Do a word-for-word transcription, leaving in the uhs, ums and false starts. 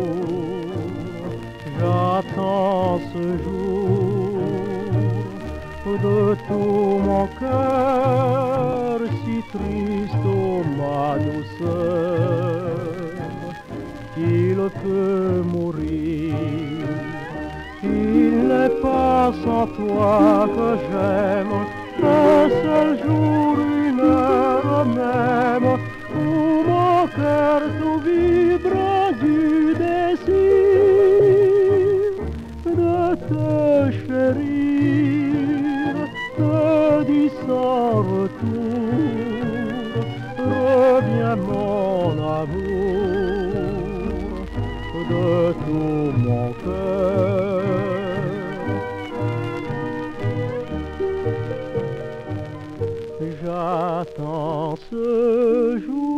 J'attends ce jour de tout mon cœur, si triste, ô ma douceur, qu'il peut mourir. Il n'est pas sans toi que j'aime, un seul jour, une heure même, où mon cœur tout vibre du désir de te chérir, te dis sans retour, reviens mon amour, de tout mon cœur. J'attends ce jour